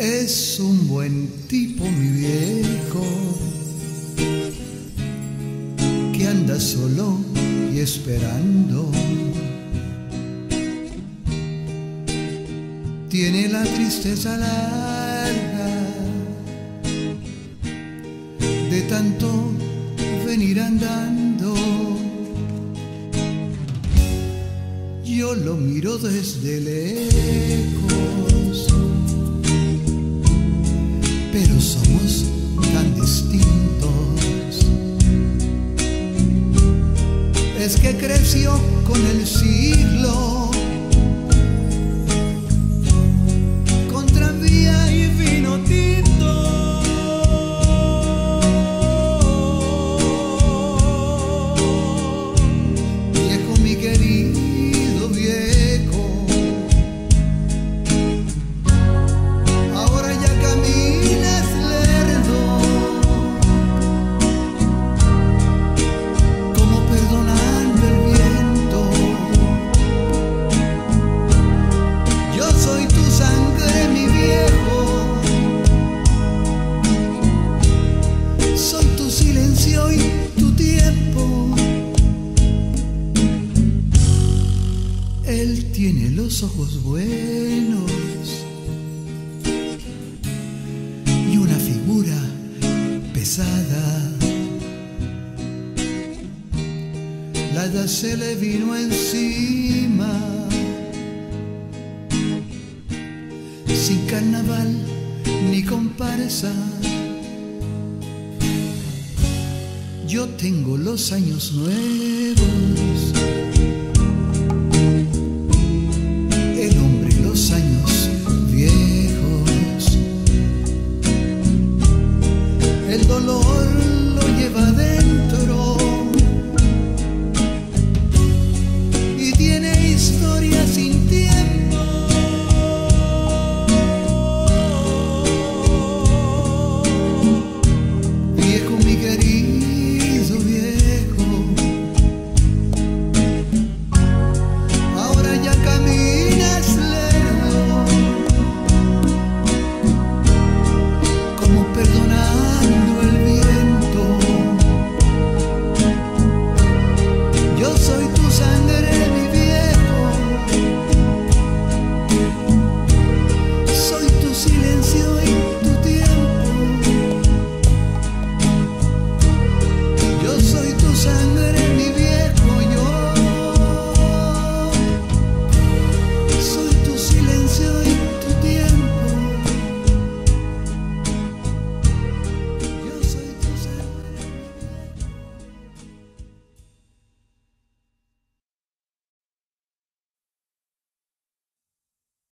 Es un buen tipo mi viejo, que anda solo y esperando. Tiene la tristeza larga de tanto venir andando. Yo lo miro desde lejos, pero somos tan distintos. Es que creció con el siglo, con tranvía y vino tinto. Viejo, mi querido viejo, ahora ya caminas lerdo, como perdonando el viento. Yo soy tu sangre, mi viejo, soy tu silencio y tu tiempo. Él tiene los ojos buenos y una figura pesada. La edad se le vino encima, sin carnaval ni comparsa. Yo tengo los años nuevos